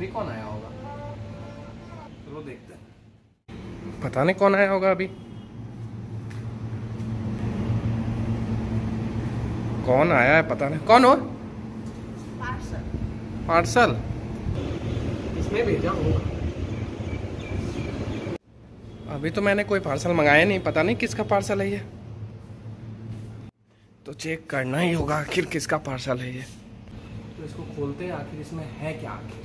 अभी कौन आया होगा, चलो देखते हैं। पता नहीं कौन आया होगा अभी। कौन आया है पता नहीं। कौन हो? पार्सल इसमें भेजा होगा। अभी तो मैंने कोई पार्सल मंगाया नहीं, पता नहीं किसका पार्सल है ये। तो चेक करना ही होगा आखिर किसका पार्सल है ये। तो इसको खोलते हैं, आखिर इसमें है क्या आखिर।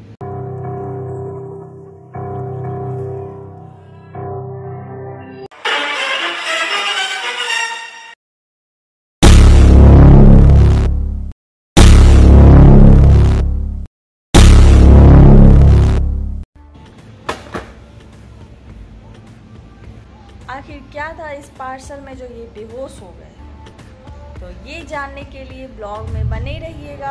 आखिर क्या था इस पार्सल में जो ये बेहोश हो गए, तो ये जानने के लिए ब्लॉग में बने रहिएगा।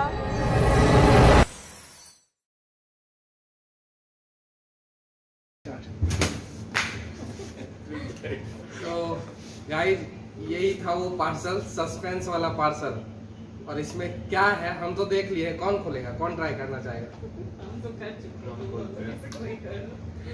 तो गाइस यही था वो पार्सल, सस्पेंस वाला पार्सल। और इसमें क्या है हम तो देख लिए। कौन खोलेगा, कौन ट्राई करना चाहेगा? हम तो कर चुके हैं।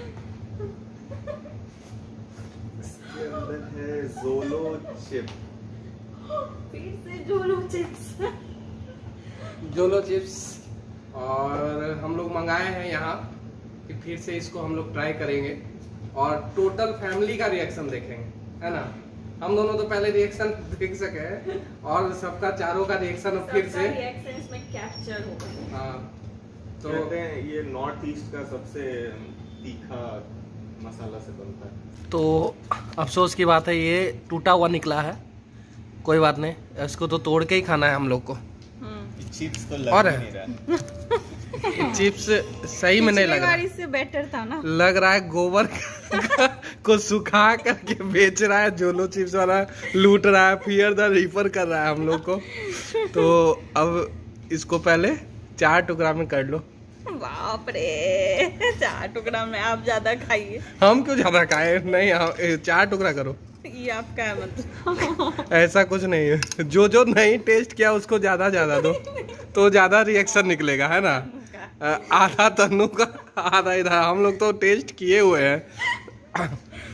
इसके अंदर है जोलो चिप। फिर से जोलो चिप्स। जोलो चिप्स। और हम लोग मंगाए हैं यहाँ कि फिर से इसको हम लोग ट्राई करेंगे और टोटल फैमिली का रिएक्शन देखेंगे, है ना। हम दोनों तो पहले रिएक्शन देख सके हैं और सबका चारों का रिएक्शन फिर से रिएक्शन इसमें कैप्चर हो गए। हाँ तो कहते हैं ये नॉर्थ ईस्ट का सबसे तीखा मसाला से बनता है। तो अफसोस की बात है ये टूटा हुआ निकला है। कोई बात नहीं, इसको तो तोड़ के ही खाना है हम लोग को। चिप्स तो लग और नहीं रहा। चिप्स सही में नहीं लग रहा है। इससे बेटर था ना। लग रहा है गोबर को सुखा करके बेच रहा है, जोलो चिप्स वाला लूट रहा है, फियर द रीपर कर रहा है हम लोग को। तो अब इसको पहले 4 टुकड़ा में कर लो। बाप रे, 4 टुकड़ा में आप ज्यादा खाइए। हम क्यों ज्यादा खाए? नहीं, 4 टुकड़ा करो। ये आपका है मतलब? ऐसा कुछ नहीं है, जो जो नहीं टेस्ट किया उसको ज्यादा दो तो ज्यादा रिएक्शन निकलेगा, है ना। आधा तन्नू का आधा इधर। हम लोग तो टेस्ट किए हुए हैं।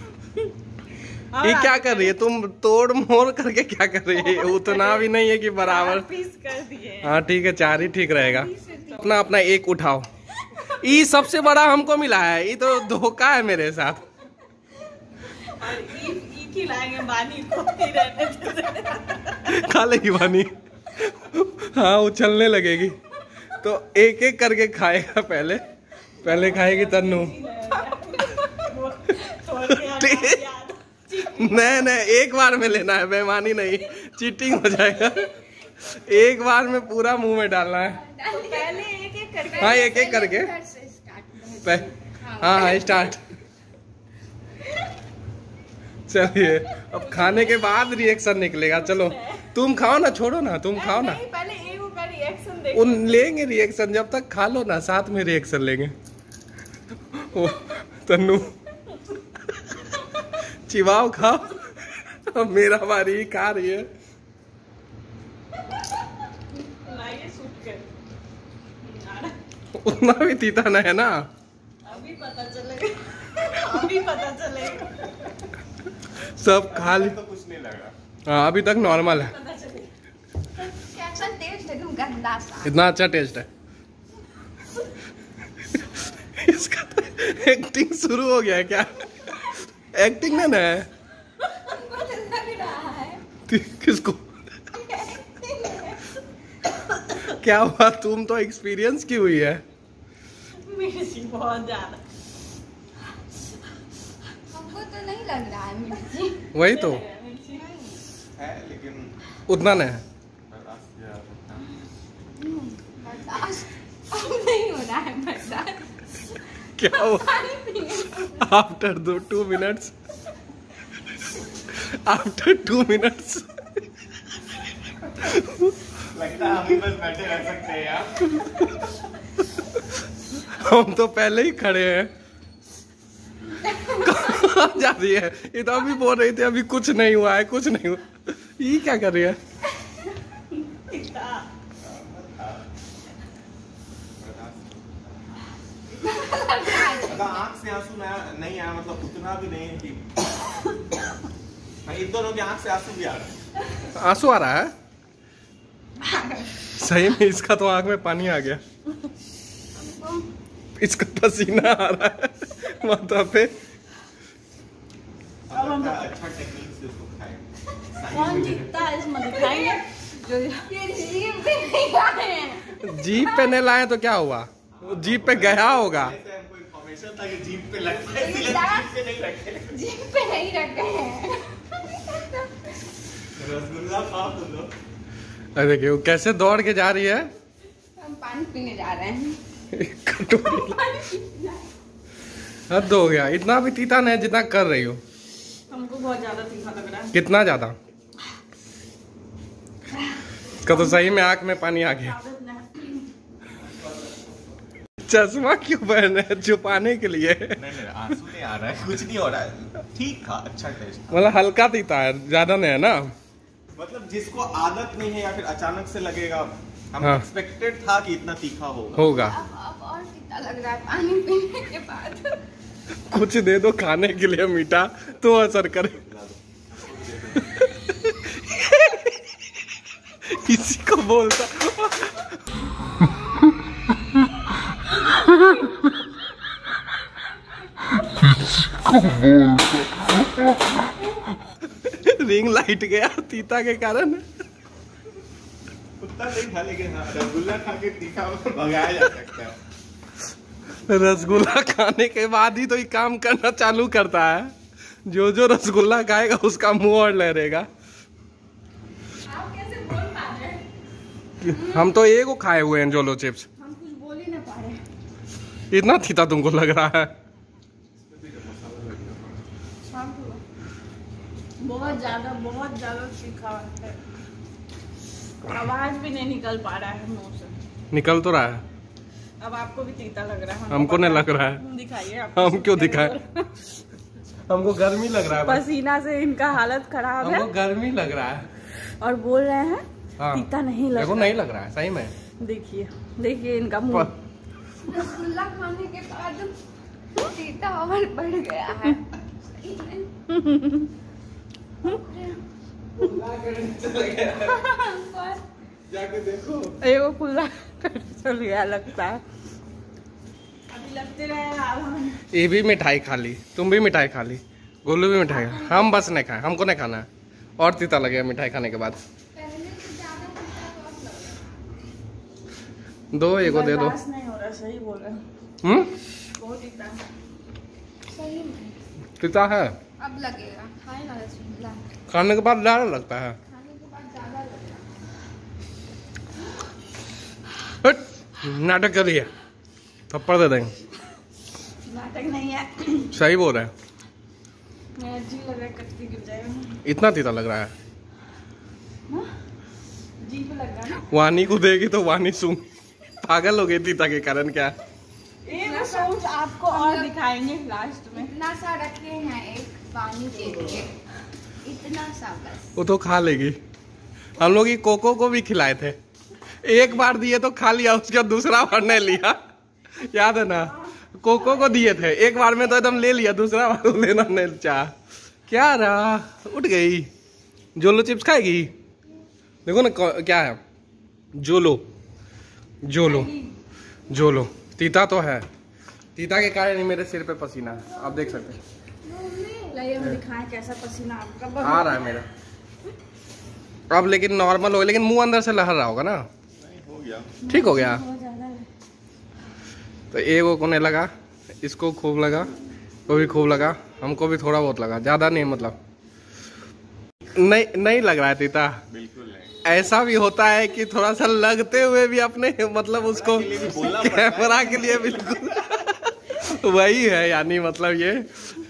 ये क्या कर रही है तुम? तोड़ मोड़ करके क्या कर रही है? उतना भी नहीं है कि बराबर पीस कर दिए। हाँ ठीक है, 4 ही ठीक रहेगा। अपना अपना एक उठाओ। ये सबसे बड़ा हमको मिला है, ये तो धोखा है मेरे साथ। और ई खिलाएंगे बानी को ही रहने खा लेगी बानी। हाँ उछलने लगेगी। तो एक एक करके खाएगा। पहले खाएगी तन्नू। नहीं एक बार में लेना है, बेईमानी नहीं, चीटिंग हो जाएगा। एक बार में पूरा मुंह में डालना है। पहले एक करके। हाँ एक करके। हाँ स्टार्ट। चलिए अब खाने के बाद रिएक्शन निकलेगा। चलो तुम खाओ ना, छोड़ो ना, तुम खाओ ना। पहले एक का रिएक्शन देखो। उन लेंगे रिएक्शन, जब तक खा लो ना साथ में रिएक्शन लेंगे। ओ तन्नू चिबाओ, खाओ। मेरा बारी खा रही है। उतना भी तीता नहीं है ना। अभी पता चलेगा। सब खा ली तो कुछ नहीं लग रहा। हाँ अभी तक नॉर्मल है। कैसा टेस्ट है? गंदा सा। इतना अच्छा टेस्ट है। इसका तो एक्टिंग शुरू हो गया है क्या? एक्टिंग नहीं ना है। किसको? क्या हुआ? तुम तो एक्सपीरियंस की हुई है। मिर्ची बहुत ज्यादा। हमको तो नहीं लग रहा है मिर्ची। वही तो है लेकिन उतना नहीं है। बर्दाश्त अब नहीं हो रहा है बर्दाश्त। क्या हुआ? आफ्टर 2 मिनट्स, आफ्टर 2 मिनट्स लगता है हम ही बस बैठे रह सकते हैं यार। हम तो पहले ही खड़े हैं। कहाँ जा रही है? ये तो अभी बोल रही थी अभी कुछ नहीं हुआ है, कुछ नहीं हुआ। ये क्या कर रही है? अगर आंख से आंसू नहीं आया मतलब उतना भी नहीं है कि इन दोनों की आंख से आंसू भी आ रहा है। आंसू आ रहा है सही में। इसका तो आंख में पानी आ गया, इसका पसीना आ रहा है माथा पे। अच्छा टेक्निक से उसको खाएं। कौन जीतता है इसमें दिखाएंगे। ये जीभ पे नहीं आए हैं। जीप पे नहीं लाए तो क्या हुआ, वो जीप पे गया होगा। ऐसे हमको इन्फॉर्मेशन था कि जीप पे लगता है, इसलिए जीप पे नहीं रखे। जीभ पे नहीं रखे हैं। रसगुल्ला खाओ तुम लोग। अरे देखिए वो कैसे दौड़ के जा रही है। हम पानी पीने जा रहे हैं। कटोरी हद हो गया, इतना भी तीता नहीं जितना कर रही हो। हमको बहुत ज्यादा तीखा लग रहा है। कितना ज्यादा का तो सही में आंख में पानी आ गया। चश्मा क्यों पहने है, छुपाने के लिए। नहीं आंसू नहीं आ रहा है, कुछ नहीं हो रहा है, ठीक था, अच्छा टेस्ट। मतलब हल्का तीता है, ज्यादा नहीं है ना। मतलब जिसको आदत नहीं है या फिर अचानक से लगेगा, हम हाँ। एक्सपेक्टेड था कि इतना तीखा होगा। अब और तीता लग रहा है पानी पीने के बाद। कुछ दे दो खाने के लिए मीठा तो असर करे। किसी को बोलता रिंग लाइट गया तीता के कारण। कुत्ता नहीं खा, लेकिन हाँ, रसगुल्ला खा के तीखा भगाया जा सकता है। रसगुल्ला खाने के बाद ही तो ये काम करना चालू करता है। जो जो रसगुल्ला खाएगा उसका मुंह और लहरेगा। आप कैसे बोल पा रहे हैं? हम तो एक को खाए हुए हैं जोलो चिप्स। हम कुछ बोल ही ना पा रहे। इतना तीता तुमको लग रहा है। बहुत ज्यादा तीखा है। आवाज भी नहीं निकल पा रहा है मुंह से। निकल तो रहा है। अब आपको भी तीता लग रहा है। हमको नहीं लग रहा है। दिखाइए आप। हम क्यों दिखाए, हमको गर्मी लग रहा है। पसीना से इनका हालत खराब है हमको गर्मी लग रहा है और बोल रहे हैं हाँ। तीता नहीं लग देखो रहा नहीं लग रहा है सही में। देखिए इनका मुंह। रसगुल्ला खाने के बाद तीता और बढ़ गया है। जाके देखो। एगो कुल्ला चल गया लगता है। अभी लगते रहे अब हम। ये भी मिठाई खा ली, तुम भी मिठाई खा ली, गोलू भी मिठाई खा। हम बस नहीं खाए, हमको नहीं खाना है। और तीता लगेगा मिठाई खाने के बाद। पहले से ज्यादा तीता तो अब लग रहा है। दो एगो दे दो। बर्दाश्त नहीं हो रहा, सही बोल रहे हैं। बहुत तीता है। सही में तीता है, अब लगेगा। खाए ना रसगुल्ला, खाने के बाद ज्यादा लगता है। खाने के बाद ज्यादा लगेगा। हट, नाटक कर रही है, थप्पड़ दे देंगे। नाटक नहीं है। सही बोल रहे हैं। मेरा जी लग रहा है कट के गिर जाएगा। इतना तीता लग रहा है। जी पे लग रहा है ना। वानी को देगी तो वानी सुन पागल हो गई तीता के कारण। क्या ये वो सोच आपको और दिखाएंगे लास्ट में। इतना सा रखे हैं एक पानी के लिए, इतना सा बस। वो तो खा लेगी। हम लोग ये कोको को भी खिलाए थे, एक बार दिए तो खा लिया, उसके बाद दूसरा बार नहीं लिया। याद है ना, कोको को दिए थे एक बार में तो एकदम ले लिया, दूसरा बार लेना नहीं चाह। क्या रहा, उठ गई। जोलो चिप्स खाएगी, देखो ना क्या है, जोलो जोलो जोलो। तीता तो है, तीता के कारण ही मेरे सिर पे पसीना है, आप देख सकते हैं। लाइए हम दिखाएं कैसा पसीना आपका आ रहा है मेरा अब, लेकिन नॉर्मल हो, लेकिन मुंह अंदर से लहर रहा होगा ना। हो गया, ठीक हो गया। बहुत ज्यादा है। तो एगो को नहीं लगा, इसको खूब लगा, को भी खूब लगा, हमको भी थोड़ा बहुत लगा, ज्यादा नहीं। मतलब नहीं लग रहा है तीता। बिल्कुल नहीं। ऐसा भी होता है कि थोड़ा सा लगते हुए भी अपने मतलब उसको के लिए भी बोलना पड़ता है। कैमरा के लिए बिल्कुल वही है, यानी मतलब ये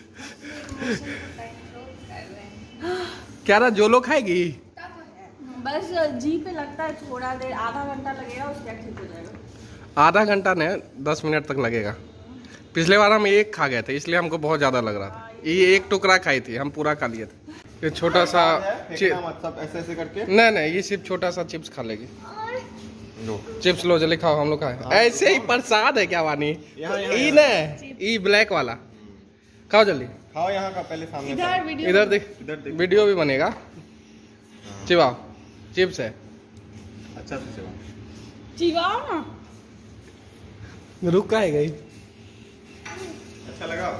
क्या रहा। जोलो खाएगी, बस जी पे लगता है थोड़ा देर, आधा घंटा लगेगा, उसके बाद ठीक हो जाएगा। आधा घंटा नहीं 10 मिनट तक लगेगा। पिछले बार हम एक खा गए थे, इसलिए हमको बहुत ज्यादा लग रहा था। ये एक टुकड़ा खाई थी, हम पूरा खा लिए थे। ये छोटा सा फेंकना मत, सब ऐसे ऐसे करके। नहीं ये सिर्फ छोटा सा चिप्स खा लेगी। चिप्स लो जल्दी खाओ, हम लोग खाए। ऐसे ही प्रसाद है क्या वानी? ई ने ई ब्लैक वाला खाओ जल्दी खाओ, यहाँ का पहले सामने इधर वीडियो इधर देख, वीडियो भी बनेगा। चिबाओ, चिप्स है। अच्छा से चलो। चिबाओ ना। रुक का है गई। अच्छा लगा?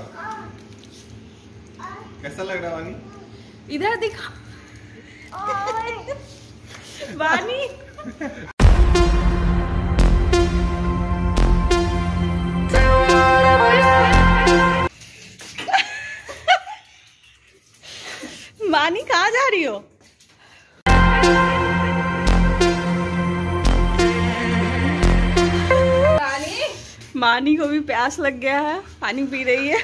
कैसा लग रहा वानी? इधर दिखा वानी। मानी कहाँ जा रही हो? मानी को भी प्यास लग गया है, पानी पी रही है।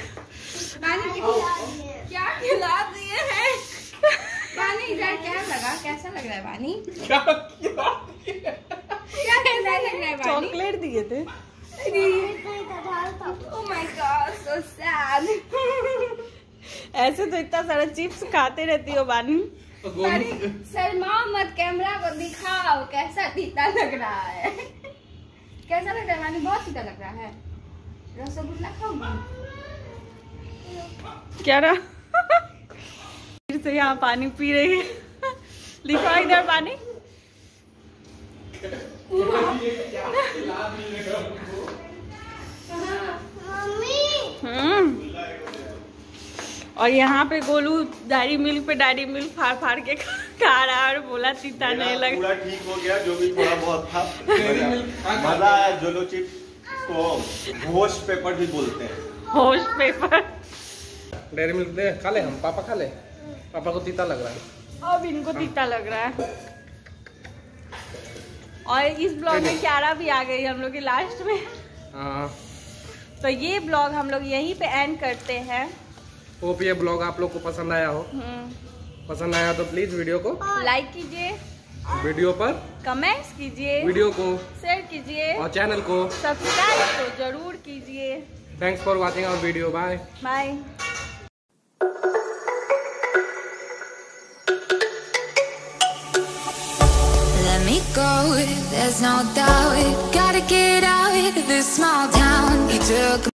क्या खिला दिए हैं? पानी इधर क्या लगा? कैसा लग रहा है पानी? क्या कैसा लग रहा है पानी? चॉकलेट दिए थे। Oh my God, so sad. ऐसे तो इतना सारा चिप्स खाते रहती हो बानी। अरे शर्माओ मत, कैमरा को दिखाओ कैसा तीता लग रहा है। कैसा लग रहा है वानी? बहुत तीता लग रहा है। रसगुल्ला खाओगी? क्या रहा? फिर से यहाँ पानी पी रही है। दिखाओ इधर पानी। और यहाँ पे गोलू डायरी मिल्क फाड़ फाड़ के खा रहा है और बोला तीता नहीं लग। पूरा ठीक हो गया, जो भी थोड़ा बहुत था। मजा आया। जोलो चिप्स को होश पेपर भी बोलते हैं। होश पेपर। डेयरी मिल्क दे, खा ले। हम पापा खा ले, पापा को तीता लग रहा है। अब इनको तीता लग रहा है। और इस ब्लॉग में क्यारा भी आ गई हम लोग के लास्ट में। हाँ, तो ये ब्लॉग हम लोग यहीं पे एंड करते हैं। होप ये ब्लॉग आप लोग को पसंद आया हो। पसंद आया तो प्लीज वीडियो को लाइक कीजिए, वीडियो पर कमेंट्स कीजिए, वीडियो को शेयर कीजिए और चैनल को सब्सक्राइब तो जरूर कीजिए। Thanks for watching our video. Bye bye. Let me go, there's no doubt. Gotta get out of this small town. You took